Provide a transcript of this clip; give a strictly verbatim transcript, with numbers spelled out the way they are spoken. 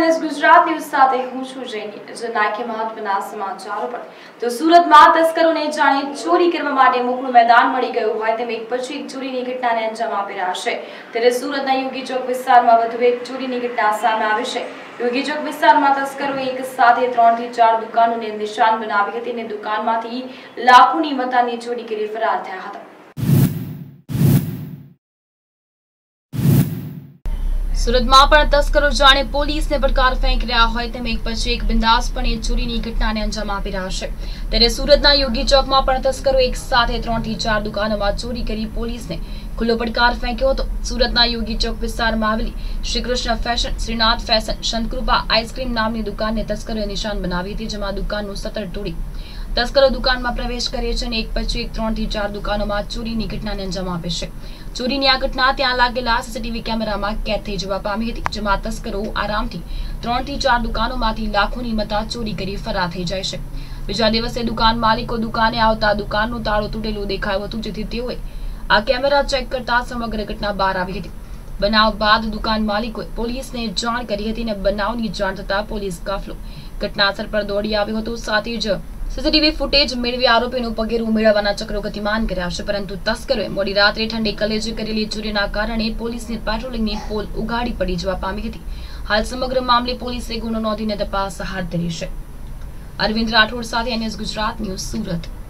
NS Gujarat news સાથે હું છું જેની જે નાયકે મહત્વના સમાચારો પર તો સુરતમાં તસ્કરોને જાણે ચોરી કરવા માટે મોકળું મેદાન મળી ગયું હોય તેમ એક પછી એક ચોરીની ઘટનાને અંજામ આપી રહ્યા છે ત્યારે સુરતના યોગી ચોક વિસ્તારમાં વધુ એક ચોરીની ઘટના સામે આવી છે। યોગી ચોક વિસ્તારમાં તસ્કરોએ એક સાથે ત્રણ થી ચાર દુકાનોને નિશાન બનાવી હતી અને દુકાનમાંથી લાખોની મતાની ચોરી કરી ફરાર થયા હતા। सूरत में पण तस्करो जाने पोलीस ने પડકાર ફેંકી રહ્યા હોય તેમ એક પછી એક બિંદાસપણે ચોરીની ઘટનાને અંજામ આપી રહ્યા છે ત્યારે સુરતના યોગી ચોકમાં પણ તસ્કરો એક સાથે ત્રણ થી ચાર દુકાનોમાં ચોરી કરી પોલીસને ખુલ્લો પડકાર ફેંક્યો હતો। સુરતના યોગી ચોક વિસ્તારમાં આવેલી Shri Krishna fashion, Shrinath fashion, Shankrupa ice cream નામની દુકાનને તસ્કરોએ નિશાન બનાવી હતી, જેમાં દુકાનનું સતર તોડી તસ્કરો દુકાનમાં પ્રવેશ કરે છે અને એક પછી એક ત્રણ થી ચાર દુકાનોમાં ચોરીની ઘટનાને અંજામ આપે છે। ચોરીની આ ઘટના ત્યાં લાગેલા સીસીટીવી કેમેરામાં કેદ થઈ જવા પામી હતી, જેમાં તસ્કરો આરામથી ત્રણ થી ચાર દુકાનોમાંથી લાખોની મતા ચોરી કરી ફરાર થઈ જાય છે। બીજા દિવસે દુકાન માલિકો દુકાને આવતા દુકાનનું તાળું તૂટેલું દેખાયું હતું, જેથી તેઓએ આ કેમેરા ચેક કરતા સમગ્ર ઘટના બહાર આવી હતી। બનાવ બાદ દુકાન માલિકોએ પોલીસને જાણ કરી હતી અને બનાવની જાણ થતા પોલીસ કાફલો ઘટનાસ્થળ પર દોડી આવ્યો હતો। સાથે જ સીસીટીવી ફૂટેજ મેળવી આરોપીનું પગેરું મેળવવાના ચક્રો ગતિમાન કર્યા છે, પરંતુ તસ્કરોએ મોડી રાત્રે ઠંડી કલેજે કરેલી ચોરીના કારણે પોલીસની પેટ્રોલિંગની પોલ ઉગાડી પડી જવા પામી હતી। હાલ સમગ્ર મામલે પોલીસે ગુનો નોંધીને તપાસ હાથ ધરી છે। અરવિંદ રાઠોડ સાથે એનએસ ગુજરાત ન્યૂઝ સુરત।